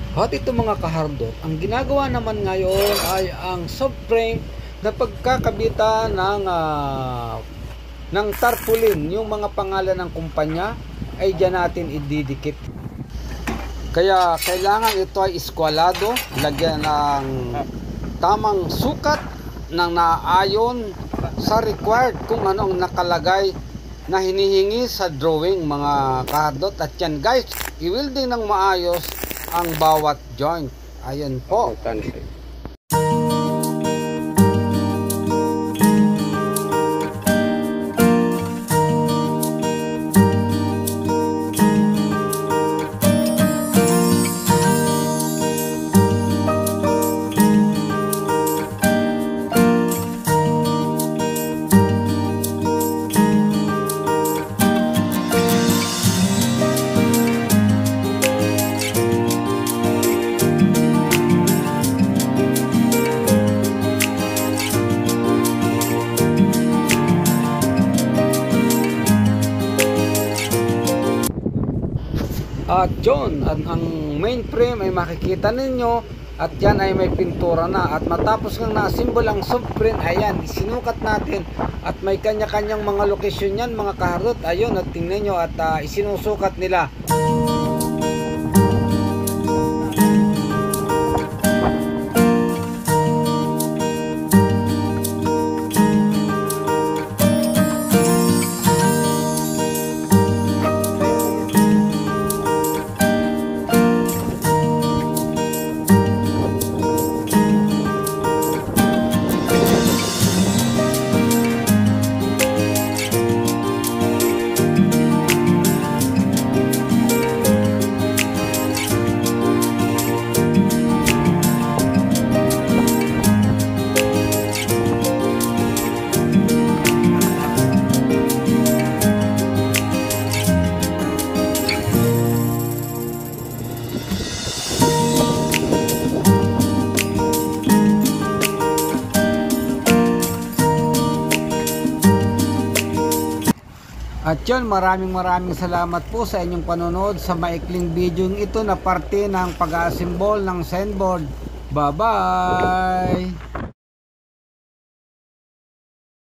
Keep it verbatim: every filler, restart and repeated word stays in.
At ito mga kahardot, ang ginagawa naman ngayon ay ang subframe na pagkakabitan ng uh, ng tarpaulin. Yung mga pangalan ng kumpanya ay dyan natin ididikit. Kaya kailangan ito ay iskwalado, lagyan ng tamang sukat ng naayon sa required kung ano ang nakalagay na hinihingi sa drawing mga kahardot. At yan guys, i-welding ng maayos ang bawat joint. Ayan po. At yun, ang, ang main frame ay makikita ninyo at yan ay may pintura na. At matapos ng na-assemble ang subframe, ayan, isinukat natin at may kanya-kanyang mga location yan mga kahardot. Ayun, at tingnan nyo at uh, isinusukat nila. At yun, maraming maraming salamat po sa inyong panonood sa maikling video ito na parte ng pag-assemble ng sandboard. Bye bye!